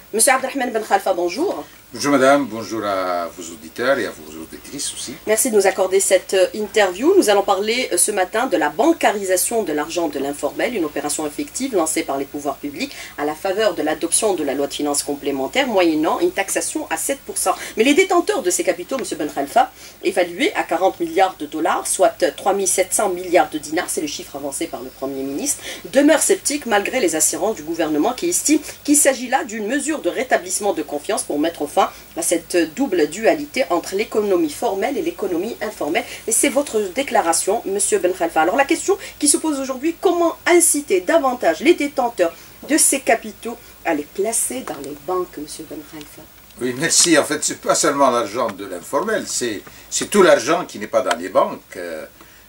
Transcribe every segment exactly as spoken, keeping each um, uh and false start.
Monsieur Abdelrahman Ben Khalfa, bonjour. Bonjour madame, bonjour à vos auditeurs et à vos auditrices aussi. Merci de nous accorder cette interview. Nous allons parler ce matin de la bancarisation de l'argent de l'informel, une opération effective lancée par les pouvoirs publics à la faveur de l'adoption de la loi de finances complémentaire, moyennant une taxation à sept pour cent. Mais les détenteurs de ces capitaux, monsieur Ben Khalfa, évalués à quarante milliards de dollars, soit trois mille sept cents milliards de dinars, c'est le chiffre avancé par le Premier ministre, demeurent sceptiques malgré les assurances du gouvernement qui estime qu'il s'agit là d'une mesure de rétablissement de confiance pour mettre fin à cette double dualité entre l'économie formelle et l'économie informelle. Et c'est votre déclaration, monsieur Ben Khalfa. Alors la question qui se pose aujourd'hui, comment inciter davantage les détenteurs de ces capitaux à les placer dans les banques, monsieur Ben Khalfa? Oui, merci. En fait, ce n'est pas seulement l'argent de l'informel, c'est tout l'argent qui n'est pas dans les banques. Euh,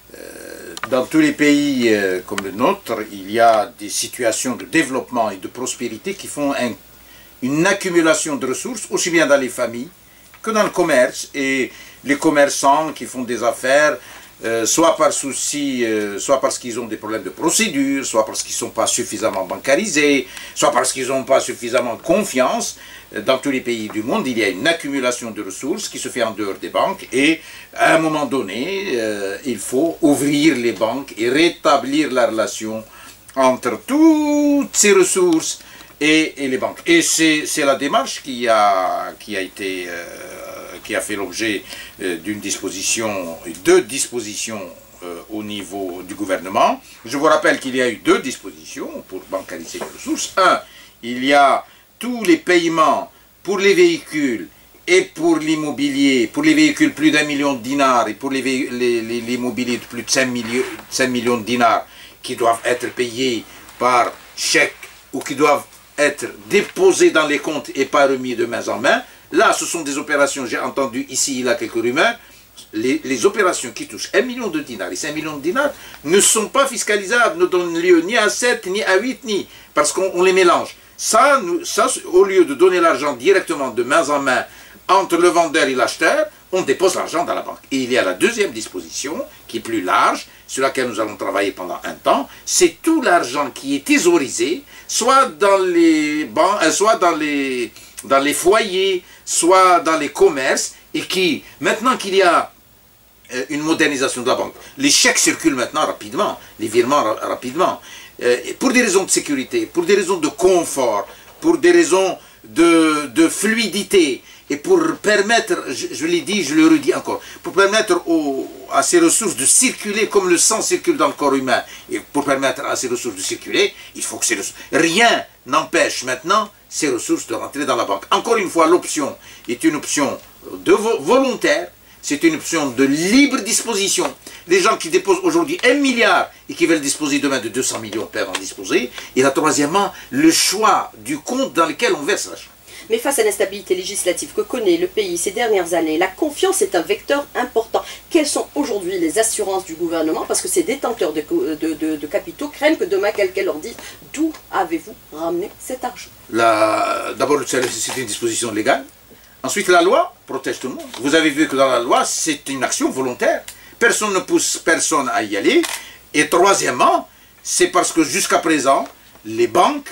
dans tous les pays euh, comme le nôtre, il y a des situations de développement et de prospérité qui font un une accumulation de ressources, aussi bien dans les familles que dans le commerce. Et les commerçants qui font des affaires, euh, soit par souci, euh, soit parce qu'ils ont des problèmes de procédure, soit parce qu'ils ne sont pas suffisamment bancarisés, soit parce qu'ils n'ont pas suffisamment confiance. Dans tous les pays du monde, il y a une accumulation de ressources qui se fait en dehors des banques. Et à un moment donné, euh, il faut ouvrir les banques et rétablir la relation entre toutes ces ressources Et, et les banques. Et c'est la démarche qui a, qui a, été, euh, qui a fait l'objet euh, d'une disposition, deux dispositions euh, au niveau du gouvernement. Je vous rappelle qu'il y a eu deux dispositions pour bancariser les ressources. Un, il y a tous les paiements pour les véhicules et pour l'immobilier, pour les véhicules plus d'un million de dinars et pour l'immobilier de plus de cinq millions de dinars qui doivent être payés par chèque ou qui doivent être déposés dans les comptes et pas remis de main en main. Là, ce sont des opérations, j'ai entendu ici, il y a quelques rumeurs, les, les opérations qui touchent un million de dinars et cinq millions de dinars ne sont pas fiscalisables, ne donnent lieu ni à sept, ni à huit, ni, parce qu'on les mélange. Ça, nous, ça, au lieu de donner l'argent directement de main en main entre le vendeur et l'acheteur, on dépose l'argent dans la banque. Et il y a la deuxième disposition, qui est plus large, sur laquelle nous allons travailler pendant un temps, c'est tout l'argent qui est thésaurisé, soit dans les banques, euh, soit dans les, dans les foyers, soit dans les commerces, et qui, maintenant qu'il y a euh, une modernisation de la banque, les chèques circulent maintenant rapidement, les virements ra rapidement, euh, pour des raisons de sécurité, pour des raisons de confort, pour des raisons de, de fluidité, et pour permettre, je, je l'ai dit, je le redis encore, pour permettre aux, à ces ressources de circuler comme le sang circule dans le corps humain, et pour permettre à ces ressources de circuler, il faut que ces ressources... Rien n'empêche maintenant ces ressources de rentrer dans la banque. Encore une fois, l'option est une option de vo volontaire, c'est une option de libre disposition. Les gens qui déposent aujourd'hui un milliard et qui veulent disposer demain de deux cents millions peuvent en disposer. Et là, troisièmement, le choix du compte dans lequel on verse l'argent. Mais face à l'instabilité législative que connaît le pays ces dernières années, la confiance est un vecteur important. Quelles sont aujourd'hui les assurances du gouvernement? Parce que ces détenteurs de, de, de, de capitaux craignent que demain quelqu'un leur dise « D'où avez-vous ramené cet argent ?» D'abord, c'est une disposition légale. Ensuite, la loi protège tout le monde. Vous avez vu que dans la loi, c'est une action volontaire. Personne ne pousse personne à y aller. Et troisièmement, c'est parce que jusqu'à présent, les banques...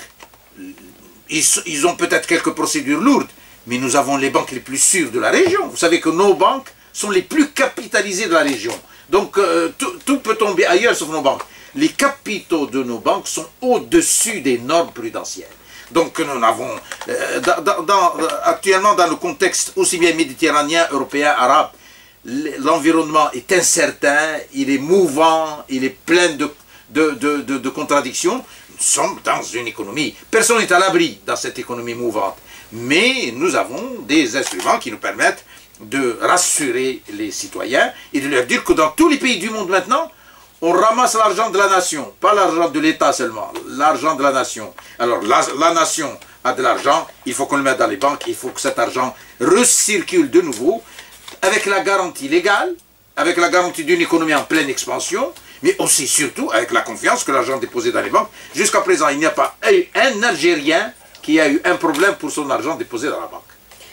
Ils ont peut-être quelques procédures lourdes, mais nous avons les banques les plus sûres de la région. Vous savez que nos banques sont les plus capitalisées de la région. Donc euh, tout, tout peut tomber ailleurs sauf nos banques. Les capitaux de nos banques sont au-dessus des normes prudentielles. Donc nous avons, euh, dans, dans, actuellement dans le contexte aussi bien méditerranéen, européen, arabe, l'environnement est incertain, il est mouvant, il est plein de, de, de, de, de contradictions. Nous sommes dans une économie, personne n'est à l'abri dans cette économie mouvante, mais nous avons des instruments qui nous permettent de rassurer les citoyens et de leur dire que dans tous les pays du monde maintenant, on ramasse l'argent de la nation, pas l'argent de l'État seulement, l'argent de la nation. Alors la, la nation a de l'argent, il faut qu'on le mette dans les banques, il faut que cet argent recircule de nouveau, avec la garantie légale, avec la garantie d'une économie en pleine expansion, mais aussi, surtout, avec la confiance que l'argent déposé dans les banques. Jusqu'à présent, il n'y a pas eu un Algérien qui a eu un problème pour son argent déposé dans la banque.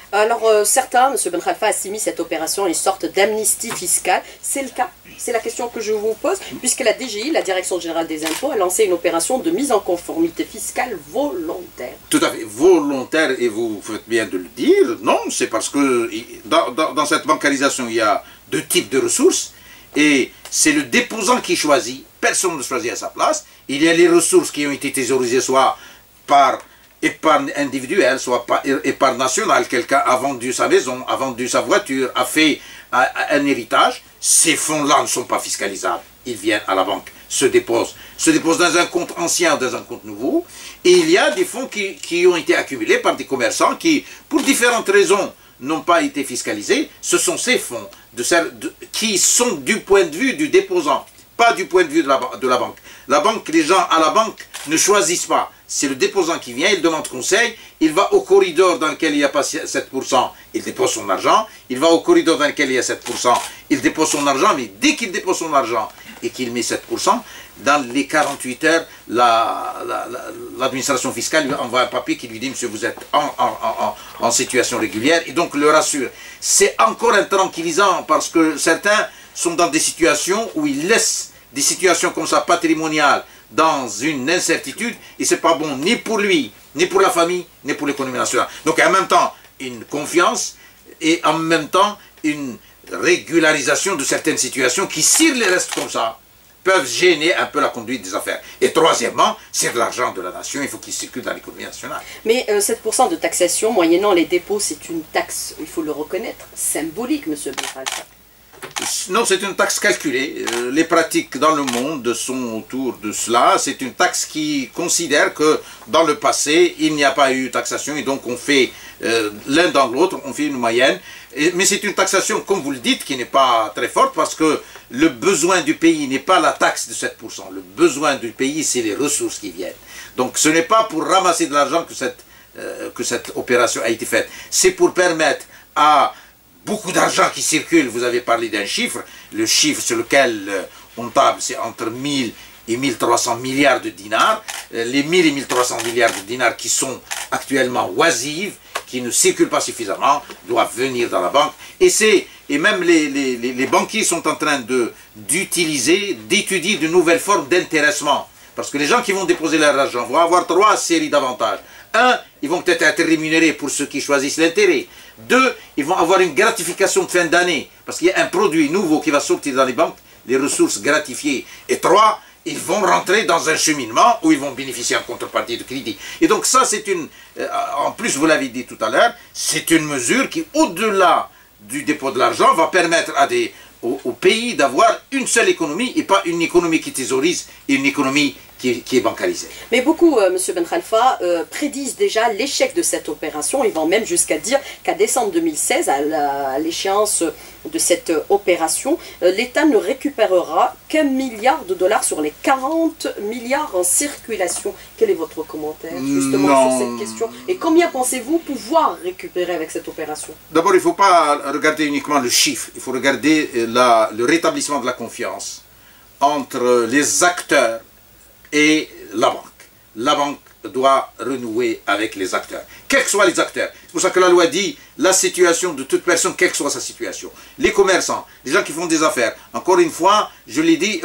Alors euh, certains, M. Ben Khalfa, assimilent cette opération à une sorte d'amnistie fiscale. C'est le cas? C'est la question que je vous pose, puisque la D G I, la Direction Générale des Impôts, a lancé une opération de mise en conformité fiscale volontaire. Tout à fait, volontaire, et vous faites bien de le dire. Non, c'est parce que dans, dans, dans cette bancarisation, il y a deux types de ressources, et c'est le déposant qui choisit, personne ne choisit à sa place. Il y a les ressources qui ont été thésaurisées soit par épargne individuelle, soit par épargne nationale. Quelqu'un a vendu sa maison, a vendu sa voiture, a fait un héritage. Ces fonds-là ne sont pas fiscalisables. Ils viennent à la banque, se déposent, se déposent dans un compte ancien, dans un compte nouveau. Et il y a des fonds qui, qui ont été accumulés par des commerçants qui, pour différentes raisons, n'ont pas été fiscalisés. Ce sont ces fonds de, de, qui sont du point de vue du déposant, pas du point de vue de la, de la banque. La banque, les gens à la banque ne choisissent pas. C'est le déposant qui vient, il demande conseil, il va au corridor dans lequel il n'y a pas sept pour cent, il dépose son argent, il va au corridor dans lequel il y a sept pour cent, il dépose son argent, mais dès qu'il dépose son argent et qu'il met sept pour cent, dans les quarante-huit heures, l'administration la, la, fiscale lui envoie un papier qui lui dit « Monsieur, vous êtes en, en, en, en situation régulière » et donc le rassure. C'est encore un tranquillisant parce que certains sont dans des situations où ils laissent des situations comme ça patrimoniales dans une incertitude, et c'est pas bon ni pour lui, ni pour la famille, ni pour l'économie nationale. Donc en même temps, une confiance, et en même temps, une régularisation de certaines situations qui, s'ils les restent comme ça, peuvent gêner un peu la conduite des affaires. Et troisièmement, c'est de l'argent de la nation, il faut qu'il circule dans l'économie nationale. Mais euh, sept pour cent de taxation, moyennant les dépôts, c'est une taxe, il faut le reconnaître, symbolique, M. Ben Khalfa. Non, c'est une taxe calculée. Les pratiques dans le monde sont autour de cela. C'est une taxe qui considère que dans le passé, il n'y a pas eu taxation et donc on fait euh, l'un dans l'autre, on fait une moyenne. Et, mais c'est une taxation, comme vous le dites, qui n'est pas très forte parce que le besoin du pays n'est pas la taxe de sept pour cent. Le besoin du pays, c'est les ressources qui viennent. Donc ce n'est pas pour ramasser de l'argent que cette, euh, que cette opération a été faite. C'est pour permettre à beaucoup d'argent qui circule. Vous avez parlé d'un chiffre, le chiffre sur lequel euh, on table, c'est entre mille et mille trois cents milliards de dinars. Euh, les mille et mille trois cents milliards de dinars qui sont actuellement oisives, qui ne circulent pas suffisamment, doivent venir dans la banque. Et, et même les, les, les banquiers sont en train d'utiliser, d'étudier de nouvelles formes d'intéressement. Parce que les gens qui vont déposer leur argent vont avoir trois séries d'avantages. Un, ils vont peut-être être rémunérés pour ceux qui choisissent l'intérêt. Deux, ils vont avoir une gratification de fin d'année, parce qu'il y a un produit nouveau qui va sortir dans les banques, les ressources gratifiées. Et trois, ils vont rentrer dans un cheminement où ils vont bénéficier en contrepartie de crédit. Et donc ça, c'est une, euh, en plus vous l'avez dit tout à l'heure, c'est une mesure qui, au-delà du dépôt de l'argent, va permettre à des, au, au pays d'avoir une seule économie et pas une économie qui thésaurise et une économie Qui est, qui est bancarisé. Mais beaucoup, euh, M. Ben Khalfa, euh, prédisent déjà l'échec de cette opération. Ils vont même jusqu'à dire qu'à décembre deux mille seize, à l'échéance de cette opération, euh, l'État ne récupérera qu'un milliard de dollars sur les quarante milliards en circulation. Quel est votre commentaire justement non. sur cette question? Et combien pensez-vous pouvoir récupérer avec cette opération? D'abord, il ne faut pas regarder uniquement le chiffre. Il faut regarder la, le rétablissement de la confiance entre les acteurs et la banque. La banque doit renouer avec les acteurs, quels que soient les acteurs. C'est pour ça que la loi dit la situation de toute personne, quelle que soit sa situation. Les commerçants, les gens qui font des affaires, encore une fois, je l'ai dit,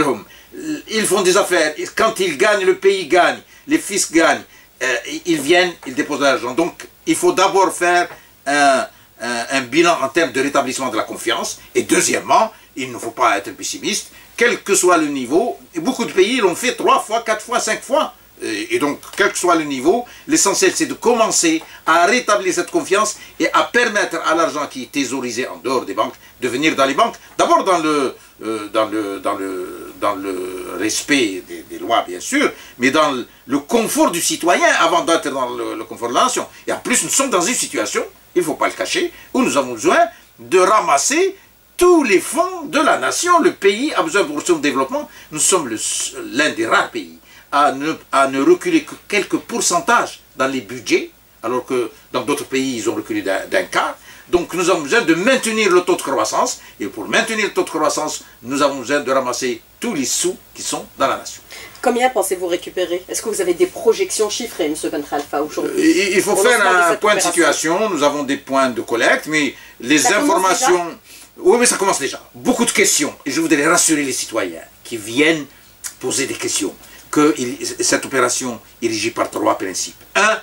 ils font des affaires, quand ils gagnent, le pays gagne, les fils gagnent, euh, ils viennent, ils déposent l'argent. Donc, il faut d'abord faire un, un, un bilan en termes de rétablissement de la confiance, et deuxièmement, il ne faut pas être pessimiste, quel que soit le niveau, et beaucoup de pays l'ont fait trois fois, quatre fois, cinq fois. Et donc, quel que soit le niveau, l'essentiel c'est de commencer à rétablir cette confiance et à permettre à l'argent qui est thésaurisé en dehors des banques de venir dans les banques. D'abord dans le, euh, dans, le, dans, le, dans le respect des, des lois, bien sûr, mais dans le, le confort du citoyen avant d'être dans le, le confort de la nation. Et en plus, nous sommes dans une situation, il ne faut pas le cacher, où nous avons besoin de ramasser tous les fonds de la nation. Le pays a besoin pour son développement. Nous sommes l'un des rares pays à ne, à ne reculer que quelques pourcentages dans les budgets, alors que dans d'autres pays, ils ont reculé d'un quart. Donc nous avons besoin de maintenir le taux de croissance, et pour maintenir le taux de croissance, nous avons besoin de ramasser tous les sous qui sont dans la nation. Combien pensez-vous récupérer? Est-ce que vous avez des projections chiffrées, M. Ben Khalfa, aujourd'hui? Il faut faire un point de situation, nous avons des points de collecte, mais les ça informations... Oui, mais ça commence déjà. Beaucoup de questions. Et je voudrais rassurer les citoyens qui viennent poser des questions. Que il, cette opération est régie par trois principes. Un,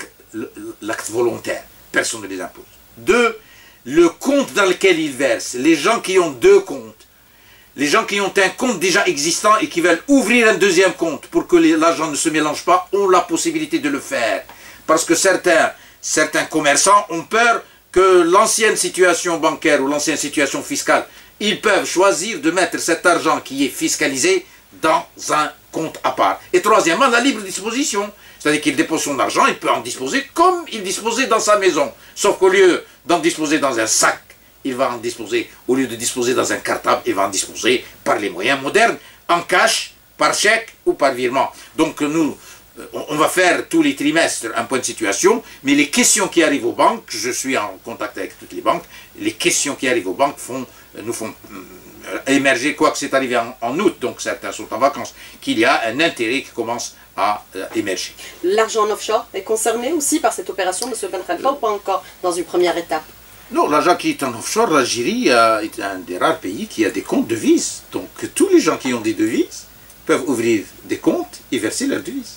l'acte volontaire. Personne ne les impose. Deux, le compte dans lequel ils versent. Les gens qui ont deux comptes. Les gens qui ont un compte déjà existant et qui veulent ouvrir un deuxième compte pour que l'argent ne se mélange pas, ont la possibilité de le faire. Parce que certains, certains commerçants ont peur que l'ancienne situation bancaire ou l'ancienne situation fiscale, ils peuvent choisir de mettre cet argent qui est fiscalisé dans un compte à part. Et troisièmement, la libre disposition. C'est-à-dire qu'il dépose son argent, il peut en disposer comme il disposait dans sa maison. Sauf qu'au lieu d'en disposer dans un sac, il va en disposer, au lieu de disposer dans un cartable, il va en disposer par les moyens modernes, en cash, par chèque ou par virement. Donc nous, on va faire tous les trimestres un point de situation, mais les questions qui arrivent aux banques, je suis en contact avec toutes les banques, les questions qui arrivent aux banques font, nous font émerger, quoi que c'est arrivé en, en août, donc certains sont en vacances, qu'il y a un intérêt qui commence à euh, émerger. L'argent en offshore est concerné aussi par cette opération, M. Ben Khalfa, ou pas encore dans une première étape? Non, l'argent qui est en offshore, l'Algérie euh, est un des rares pays qui a des comptes devises. Donc tous les gens qui ont des devises peuvent ouvrir des comptes et verser leurs devises.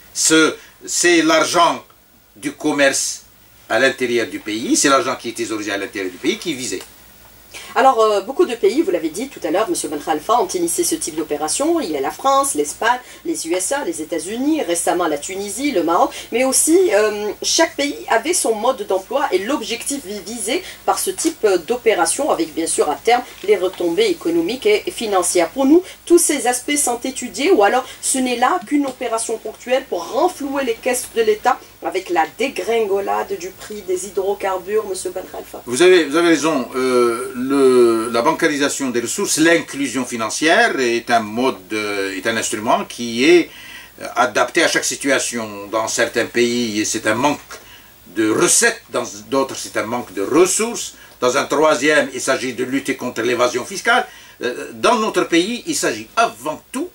C'est l'argent du commerce à l'intérieur du pays, c'est l'argent qui est thésaurisé à l'intérieur du pays qui est visé. Alors, euh, beaucoup de pays, vous l'avez dit tout à l'heure, M. Ben Khalfa, ont initié ce type d'opération. Il y a la France, l'Espagne, les U S A, les États-Unis, récemment la Tunisie, le Maroc. Mais aussi, euh, chaque pays avait son mode d'emploi et l'objectif visé par ce type d'opération, avec bien sûr à terme les retombées économiques et financières. Pour nous, tous ces aspects sont étudiés, ou alors ce n'est là qu'une opération ponctuelle pour renflouer les caisses de l'État avec la dégringolade du prix des hydrocarbures, M. Ben Khalfa? Vous avez, vous avez raison. Euh, le, la bancarisation des ressources, l'inclusion financière est un mode, euh, est un instrument qui est adapté à chaque situation. Dans certains pays, c'est un manque de recettes, dans d'autres, c'est un manque de ressources. Dans un troisième, il s'agit de lutter contre l'évasion fiscale. Euh, dans notre pays, il s'agit avant tout,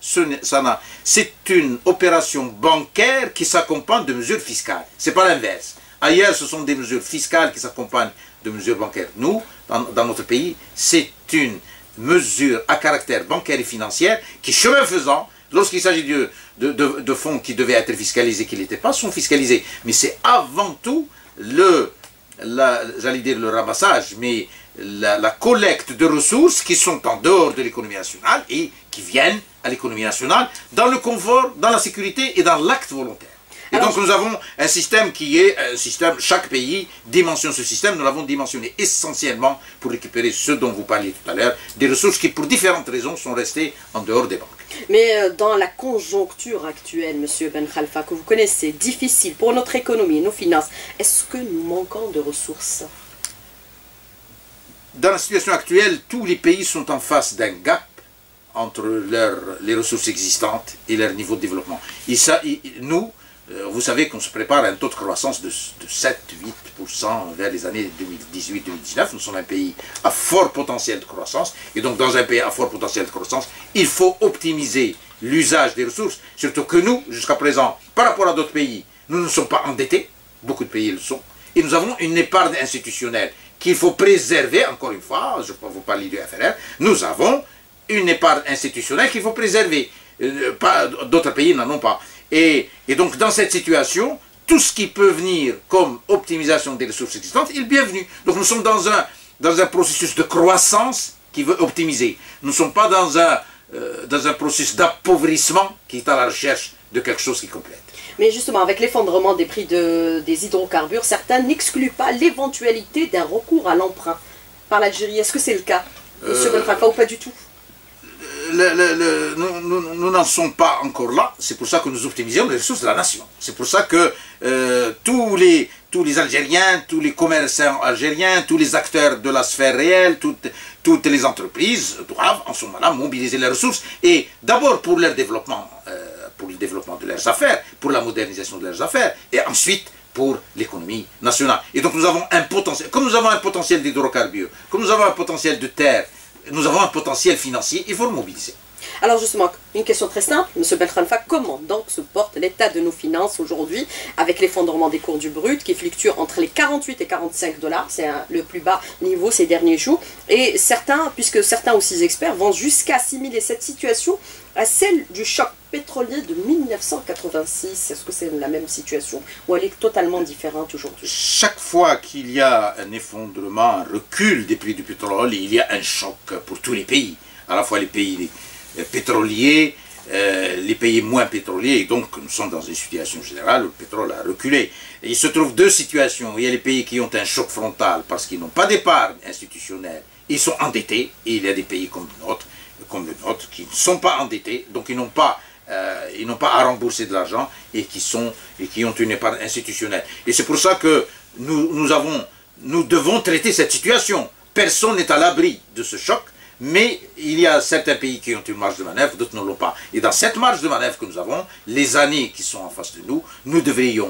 c'est une opération bancaire qui s'accompagne de mesures fiscales. Ce n'est pas l'inverse. Ailleurs, ce sont des mesures fiscales qui s'accompagnent de mesures bancaires. Nous, dans, dans notre pays, c'est une mesure à caractère bancaire et financière qui, chemin faisant, lorsqu'il s'agit de, de, de, de fonds qui devaient être fiscalisés, qui n'étaient pas, sont fiscalisés. Mais c'est avant tout le, j'allais dire le ramassage, mais la, la collecte de ressources qui sont en dehors de l'économie nationale et qui viennent à l'économie nationale dans le confort, dans la sécurité et dans l'acte volontaire. Et alors, donc nous avons un système qui est un système, chaque pays dimensionne ce système, nous l'avons dimensionné essentiellement pour récupérer ce dont vous parliez tout à l'heure, des ressources qui pour différentes raisons sont restées en dehors des banques. Mais dans la conjoncture actuelle, M. Ben Khalfa, que vous connaissez, difficile pour notre économie, nos finances, est-ce que nous manquons de ressources? Dans la situation actuelle, tous les pays sont en face d'un gap entre leur, les ressources existantes et leur niveau de développement. Et ça, et nous, vous savez qu'on se prépare à un taux de croissance de, de sept à huit pour cent vers les années deux mille dix-huit deux mille dix-neuf. Nous sommes un pays à fort potentiel de croissance. Et donc, dans un pays à fort potentiel de croissance, il faut optimiser l'usage des ressources. Surtout que nous, jusqu'à présent, par rapport à d'autres pays, nous ne sommes pas endettés. Beaucoup de pays le sont. Et nous avons une épargne institutionnelle qu'il faut préserver. Encore une fois, je peux vous parler du F R R. Nous avons une épargne institutionnelle qu'il faut préserver. Euh, D'autres pays n'en ont pas. Et, et donc, dans cette situation, tout ce qui peut venir comme optimisation des ressources existantes est le bienvenu. Donc, nous sommes dans un, dans un processus de croissance qui veut optimiser. Nous ne sommes pas dans un, euh, dans un processus d'appauvrissement qui est à la recherche de quelque chose qui complète. Mais justement, avec l'effondrement des prix de, des hydrocarbures, certains n'excluent pas l'éventualité d'un recours à l'emprunt par l'Algérie. Est-ce que c'est le cas, M. Euh... Ben Khalfa, ou pas du tout? Le, le, le, nous n'en sommes pas encore là, c'est pour ça que nous optimisons les ressources de la nation. C'est pour ça que euh, tous, les, tous les Algériens, tous les commerçants algériens, tous les acteurs de la sphère réelle, toutes, toutes les entreprises doivent en ce moment-là mobiliser les ressources, et d'abord pour leur développement, euh, pour le développement de leurs affaires, pour la modernisation de leurs affaires, et ensuite pour l'économie nationale. Et donc nous avons un potentiel, comme nous avons un potentiel d'hydrocarbures, comme nous avons un potentiel de terre, nous avons un potentiel financier, il faut le mobiliser. Alors justement, une question très simple, M. Belkhanfa, comment donc se porte l'état de nos finances aujourd'hui avec l'effondrement des cours du brut qui fluctue entre les quarante-huit et quarante-cinq dollars, c'est le plus bas niveau ces derniers jours, et certains, puisque certains aussi experts vont jusqu'à assimiler cette situation à celle du choc pétrolier de mille neuf cent quatre-vingt-six. Est-ce que c'est la même situation ou elle est totalement différente aujourd'hui? Chaque fois qu'il y a un effondrement, un recul des prix du pétrole, il y a un choc pour tous les pays, à la fois les pays pétroliers, euh, les pays moins pétroliers, et donc nous sommes dans une situation générale où le pétrole a reculé. Et il se trouve deux situations. Il y a les pays qui ont un choc frontal parce qu'ils n'ont pas d'épargne institutionnelle, ils sont endettés, et il y a des pays comme le nôtre, comme le nôtre qui ne sont pas endettés, donc ils n'ont pas, euh, ils n'ont pas à rembourser de l'argent et qui sont et qui ont une épargne institutionnelle. Et c'est pour ça que nous, nous, avons, nous devons traiter cette situation. Personne n'est à l'abri de ce choc, mais il y a certains pays qui ont une marge de manœuvre, d'autres ne l'ont pas. Et dans cette marge de manœuvre que nous avons, les années qui sont en face de nous, nous devrions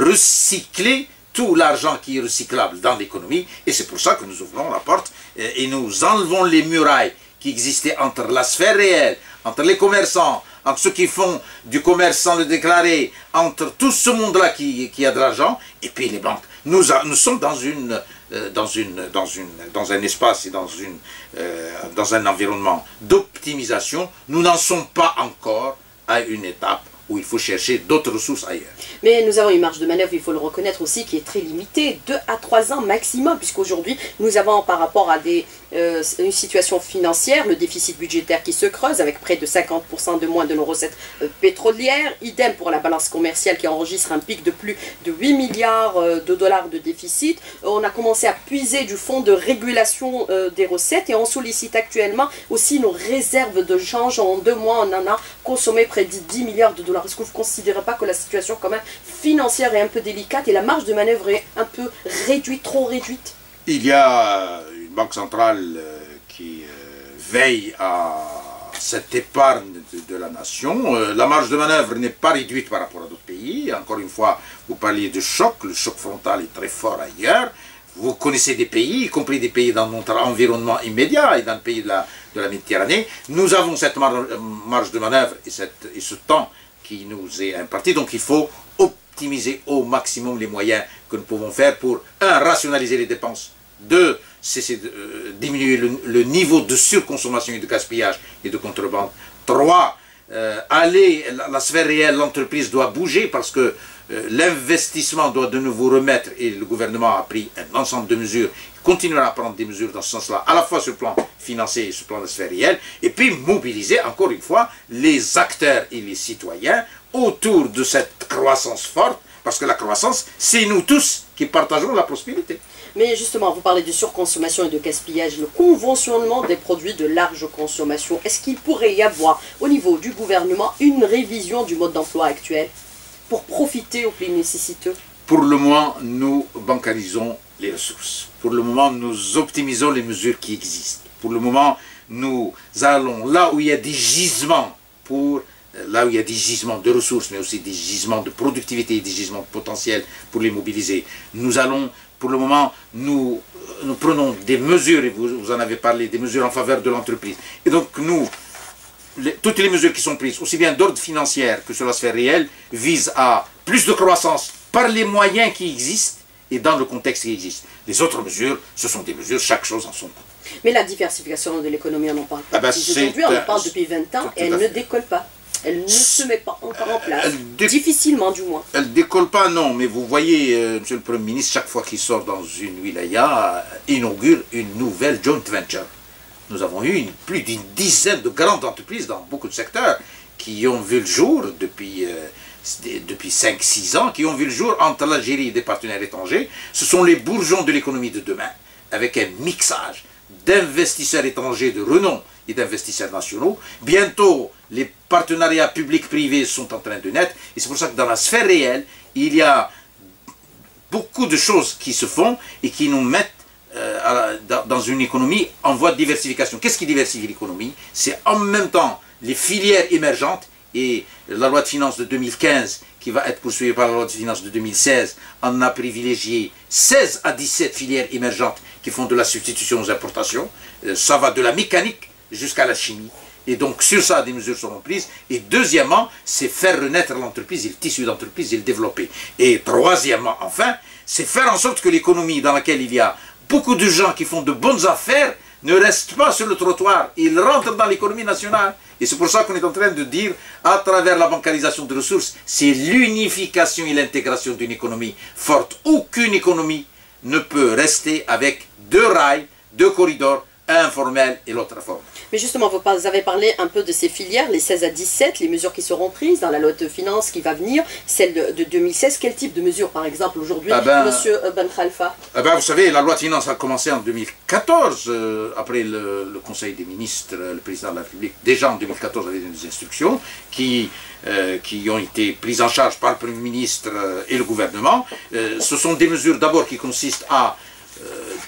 recycler tout l'argent qui est recyclable dans l'économie, et c'est pour ça que nous ouvrons la porte et nous enlevons les murailles qui existaient entre la sphère réelle, entre les commerçants, entre ceux qui font du commerce sans le déclarer, entre tout ce monde-là qui, qui a de l'argent, et puis les banques. Nous, a, nous sommes dans, une, euh, dans, une, dans, une, dans un espace et dans, une, euh, dans un environnement d'optimisation. Nous n'en sommes pas encore à une étape où il faut chercher d'autres ressources ailleurs. Mais nous avons une marge de manœuvre, il faut le reconnaître aussi, qui est très limitée, deux à trois ans maximum, puisqu'aujourd'hui, nous avons par rapport à des, euh, une situation financière, le déficit budgétaire qui se creuse, avec près de cinquante pour cent de moins de nos recettes euh, pétrolières, idem pour la balance commerciale qui enregistre un pic de plus de huit milliards de dollars de déficit. On a commencé à puiser du fonds de régulation euh, des recettes, et on sollicite actuellement aussi nos réserves de change. En deux mois, on en a consommé près de dix milliards de dollars. Est-ce que vous ne considérez pas que la situation quand même financière est un peu délicate et la marge de manœuvre est un peu réduite, trop réduite? Il y a une banque centrale qui veille à cette épargne de, de la nation. La marge de manœuvre n'est pas réduite par rapport à d'autres pays. Encore une fois, vous parliez de choc, le choc frontal est très fort ailleurs. Vous connaissez des pays, y compris des pays dans notre environnement immédiat et dans le pays de la, de la Méditerranée. Nous avons cette marge de manœuvre et, cette, et ce temps qui nous est imparti. Donc il faut optimiser au maximum les moyens que nous pouvons faire pour, un, rationaliser les dépenses, deux, cesser de, euh, diminuer le, le niveau de surconsommation et de gaspillage et de contrebande, trois, euh, aller, la, la sphère réelle, l'entreprise doit bouger parce que euh, l'investissement doit de nouveau remettre, et le gouvernement a pris un ensemble de mesures, il continuera à prendre des mesures dans ce sens-là, à la fois sur le plan financier et sur le plan de la sphère réelle, et puis mobiliser encore une fois les acteurs et les citoyens autour de cette croissance forte, parce que la croissance, c'est nous tous qui partageons la prospérité. Mais justement, vous parlez de surconsommation et de gaspillage, le conventionnement des produits de large consommation. Est-ce qu'il pourrait y avoir au niveau du gouvernement une révision du mode d'emploi actuel pour profiter aux plus nécessiteux? Pour le moment, nous bancarisons les ressources. Pour le moment, nous optimisons les mesures qui existent. Pour le moment, nous allons là où il y a des gisements pour là où il y a des gisements de ressources, mais aussi des gisements de productivité, des gisements de potentiel pour les mobiliser. Nous allons, pour le moment, nous, nous prenons des mesures, et vous, vous en avez parlé, des mesures en faveur de l'entreprise. Et donc nous, les, toutes les mesures qui sont prises, aussi bien d'ordre financier que sur la sphère réelle, visent à plus de croissance par les moyens qui existent et dans le contexte qui existe. Les autres mesures, ce sont des mesures, chaque chose en son temps. Mais la diversification de l'économie, on en parle pas. Ah ben aujourd'hui, on en parle depuis vingt ans et elle ne décolle pas. Elle ne se met pas encore en place, difficilement du moins. Elle ne décolle pas, non, mais vous voyez, euh, Monsieur le Premier ministre, chaque fois qu'il sort dans une wilaya, euh, inaugure une nouvelle joint venture. Nous avons eu une, plus d'une dizaine de grandes entreprises dans beaucoup de secteurs qui ont vu le jour depuis, euh, depuis cinq six ans, qui ont vu le jour entre l'Algérie et des partenaires étrangers. Ce sont les bourgeons de l'économie de demain, avec un mixage d'investisseurs étrangers de renom et d'investisseurs nationaux. Bientôt, les partenariats publics-privés sont en train de naître, et c'est pour ça que dans la sphère réelle, il y a beaucoup de choses qui se font et qui nous mettent euh, à la, dans une économie en voie de diversification. Qu'est-ce qui diversifie l'économie? C'est en même temps les filières émergentes, et la loi de finances de deux mille quinze, qui va être poursuivie par la loi de finances de deux mille seize, en a privilégié seize à dix-sept filières émergentes qui font de la substitution aux importations. Euh, ça va de la mécanique jusqu'à la chimie. Et donc sur ça, des mesures seront prises. Et deuxièmement, c'est faire renaître l'entreprise et le tissu d'entreprise et le développer. Et troisièmement, enfin, c'est faire en sorte que l'économie dans laquelle il y a beaucoup de gens qui font de bonnes affaires ne restent pas sur le trottoir. Ils rentrent dans l'économie nationale. Et c'est pour ça qu'on est en train de dire, à travers la bancarisation de ressources, c'est l'unification et l'intégration d'une économie forte. Aucune économie ne peut rester avec deux rails, deux corridors, un informel et l'autre informel. Mais justement, vous avez parlé un peu de ces filières, les seize à dix-sept, les mesures qui seront prises dans la loi de finances qui va venir, celle de, de deux mille seize. Quel type de mesures, par exemple, aujourd'hui, ah ben, Monsieur Ben Khalfa? ah ben, Vous savez, la loi de finances a commencé en deux mille quatorze, euh, après le, le Conseil des ministres, le président de la République, déjà en deux mille quatorze, avait des instructions qui, euh, qui ont été prises en charge par le Premier ministre euh, et le gouvernement. Euh, ce sont des mesures d'abord qui consistent à... Euh,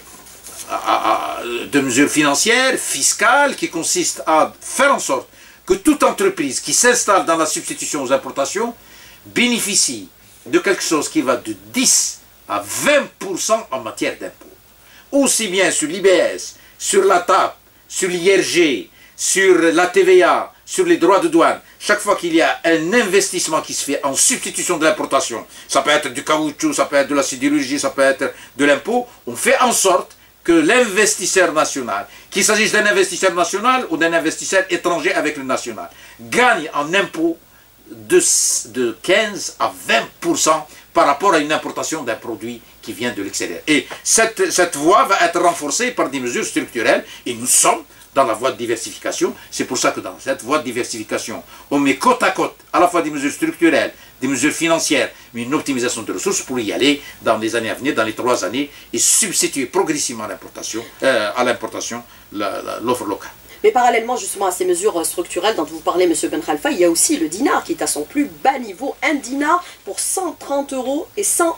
À, à, de mesures financières, fiscales, qui consistent à faire en sorte que toute entreprise qui s'installe dans la substitution aux importations bénéficie de quelque chose qui va de dix à vingt pour cent en matière d'impôts. Aussi bien sur l'I B S, sur la T A P, sur l'I R G, sur la T V A, sur les droits de douane. Chaque fois qu'il y a un investissement qui se fait en substitution de l'importation, ça peut être du caoutchouc, ça peut être de la sidérurgie, ça peut être de l'impôt, on fait en sorte que l'investisseur national, qu'il s'agisse d'un investisseur national ou d'un investisseur étranger avec le national, gagne en impôts de, de quinze à vingt pour cent par rapport à une importation d'un produit qui vient de l'extérieur. Et cette, cette voie va être renforcée par des mesures structurelles, et nous sommes dans la voie de diversification. C'est pour ça que dans cette voie de diversification, on met côte à côte à la fois des mesures structurelles, des mesures financières, mais une optimisation de ressources pour y aller dans les années à venir, dans les trois années, et substituer progressivement à l'importation, euh, à l'importation l'offre locale. Mais parallèlement justement à ces mesures structurelles dont vous parlez, M. Ben Khalfa, il y a aussi le dinar qui est à son plus bas niveau. Un dinar pour cent trente euros et cent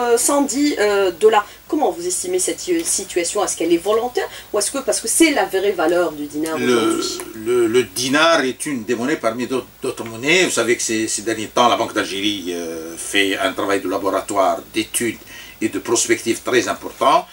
dix euh, dollars. Comment vous estimez cette situation? Est-ce qu'elle est volontaire ou est-ce que parce que c'est la vraie valeur du dinar aujourd'hui? le, le dinar est une des monnaies parmi d'autres monnaies. Vous savez que ces, ces derniers temps, la Banque d'Algérie euh, fait un travail de laboratoire, d'études et de prospective très important.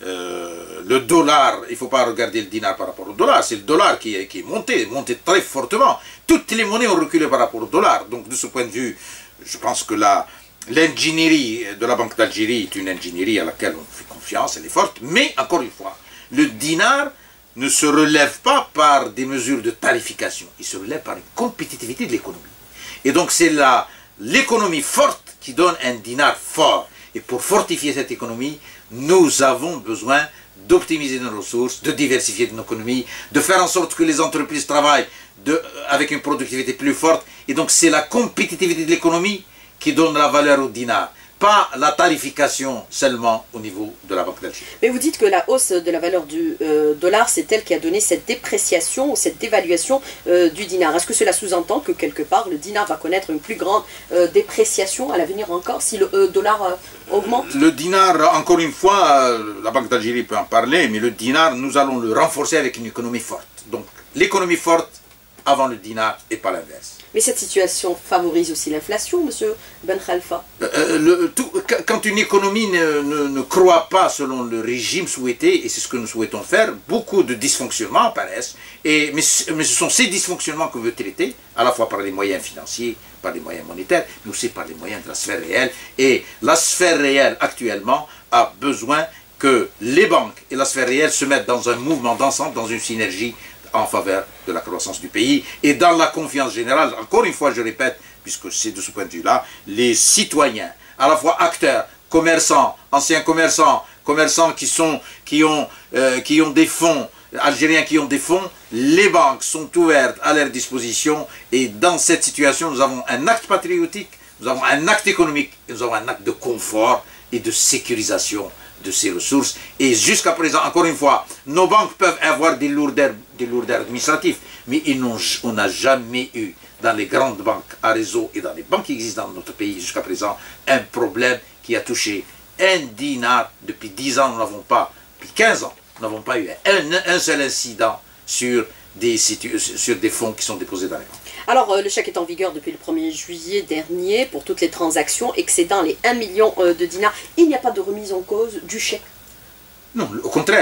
Euh, le dollar, il ne faut pas regarder le dinar par rapport au dollar, c'est le dollar qui est, qui est monté, monté très fortement. Toutes les monnaies ont reculé par rapport au dollar. Donc de ce point de vue, je pense que l'ingénierie de la Banque d'Algérie est une ingénierie à laquelle on fait confiance, elle est forte. Mais encore une fois, le dinar ne se relève pas par des mesures de tarification, il se relève par une compétitivité de l'économie. Et donc c'est l'économie forte qui donne un dinar fort. Et pour fortifier cette économie, nous avons besoin d'optimiser nos ressources, de diversifier nos économies, de faire en sorte que les entreprises travaillent de, avec une productivité plus forte. Et donc c'est la compétitivité de l'économie qui donne la valeur au dinar, pas la tarification seulement au niveau de la Banque d'Algérie. Mais vous dites que la hausse de la valeur du euh, dollar, c'est elle qui a donné cette dépréciation ou cette dévaluation euh, du dinar. Est-ce que cela sous-entend que quelque part le dinar va connaître une plus grande euh, dépréciation à l'avenir encore si le euh, dollar euh, augmente? Le dinar, encore une fois, euh, la Banque d'Algérie peut en parler, mais le dinar, nous allons le renforcer avec une économie forte. Donc l'économie forte avant le dinar et pas l'inverse. Mais cette situation favorise aussi l'inflation, monsieur Ben Khalfa. Euh, le, tout, quand une économie ne, ne, ne croît pas selon le régime souhaité, et c'est ce que nous souhaitons faire, beaucoup de dysfonctionnements apparaissent. Et, mais, mais ce sont ces dysfonctionnements qu'on veut traiter, à la fois par les moyens financiers, par les moyens monétaires, mais aussi par les moyens de la sphère réelle. Et la sphère réelle, actuellement, a besoin que les banques et la sphère réelle se mettent dans un mouvement d'ensemble, dans une synergie, en faveur de la croissance du pays et dans la confiance générale. Encore une fois, je répète, puisque c'est de ce point de vue-là, les citoyens, à la fois acteurs, commerçants, anciens commerçants, commerçants qui, sont, qui, ont, euh, qui ont des fonds, algériens qui ont des fonds, les banques sont ouvertes à leur disposition et dans cette situation, nous avons un acte patriotique, nous avons un acte économique, et nous avons un acte de confort et de sécurisation de ces ressources. Et jusqu'à présent, encore une fois, nos banques peuvent avoir des lourdeurs, des lourdeurs administratives, mais on n'a jamais eu dans les grandes banques à réseau et dans les banques qui existent dans notre pays jusqu'à présent un problème qui a touché un dinar. Depuis dix ans, nous n'avons pas, depuis quinze ans, nous n'avons pas eu un, un seul incident sur des, sur des fonds qui sont déposés dans les banques. Alors, euh, le chèque est en vigueur depuis le premier juillet dernier pour toutes les transactions excédant les un million euh, de dinars. Il n'y a pas de remise en cause du chèque? Non, au contraire.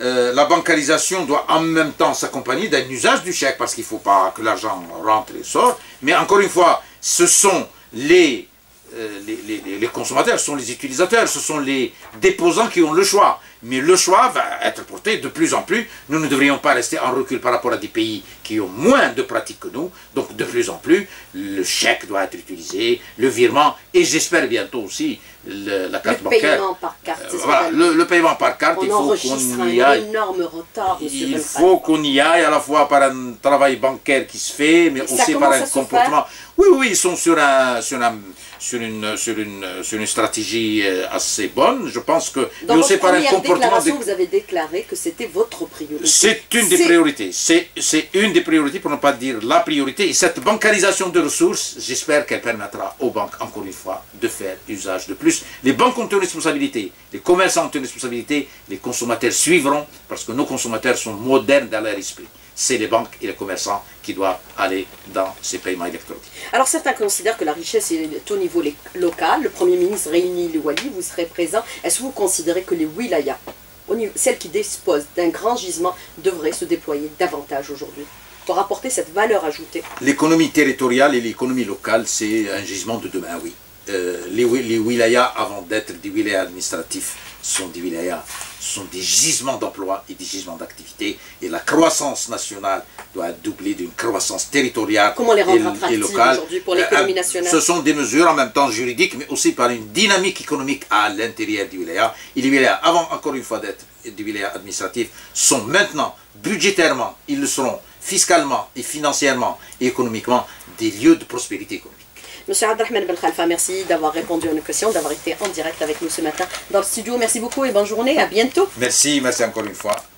euh, la bancarisation doit en même temps s'accompagner d'un usage du chèque, parce qu'il ne faut pas que l'argent rentre et sorte. Mais encore une fois, ce sont les, euh, les, les, les consommateurs, ce sont les utilisateurs, ce sont les déposants qui ont le choix. Mais le choix va être porté de plus en plus. Nous ne devrions pas rester en recul par rapport à des pays qui ont moins de pratiques que nous. Donc de plus en plus, le chèque doit être utilisé, le virement, et j'espère bientôt aussi le, la carte le bancaire. Le paiement par carte. Euh, voilà, le, le paiement par carte, on il faut qu'on y aille. un énorme retard, monsieur Il Belkacem. faut qu'on y aille à la fois par un travail bancaire qui se fait, mais Ça aussi par un à se comportement. Oui, oui, ils sont sur, un, sur, un, sur, une, sur, une, sur une stratégie assez bonne. Je pense que dans aussi votre par un première comportement. déclaration, De... vous avez déclaré que c'était votre priorité. C'est une des priorités. C'est une des priorités, pour ne pas dire la priorité. Et cette bancarisation de ressources, j'espère qu'elle permettra aux banques, encore une fois, de faire usage de plus. Les banques ont une responsabilité, les commerçants ont une responsabilité, les consommateurs suivront, parce que nos consommateurs sont modernes dans leur esprit. C'est les banques et les commerçants qui doivent aller dans ces paiements électroniques. Alors certains considèrent que la richesse est au niveau local. Le Premier ministre réunit les Wali, vous serez présent. Est-ce que vous considérez que les wilayas, celles qui disposent d'un grand gisement, devraient se déployer davantage aujourd'hui pour apporter cette valeur ajoutée? L'économie territoriale et l'économie locale, c'est un gisement de demain, oui. Euh, les, les wilayas, avant d'être des wilayas administratifs, sont des wilayas, sont des gisements d'emploi et des gisements d'activité. Et la croissance nationale doit être doublée d'une croissance territoriale Comment les rendre et, attractives et locale. Aujourd'hui pour l'économie nationale? Ce sont des mesures en même temps juridiques, mais aussi par une dynamique économique à l'intérieur du wilaya. Et les wilayas, avant encore une fois d'être des wilayas administratifs, sont maintenant, budgétairement, ils le seront fiscalement et financièrement et économiquement, des lieux de prospérité économique. Monsieur Abdelrahman Belkhalfa, merci d'avoir répondu à nos questions, d'avoir été en direct avec nous ce matin dans le studio. Merci beaucoup et bonne journée, à bientôt. Merci, merci encore une fois.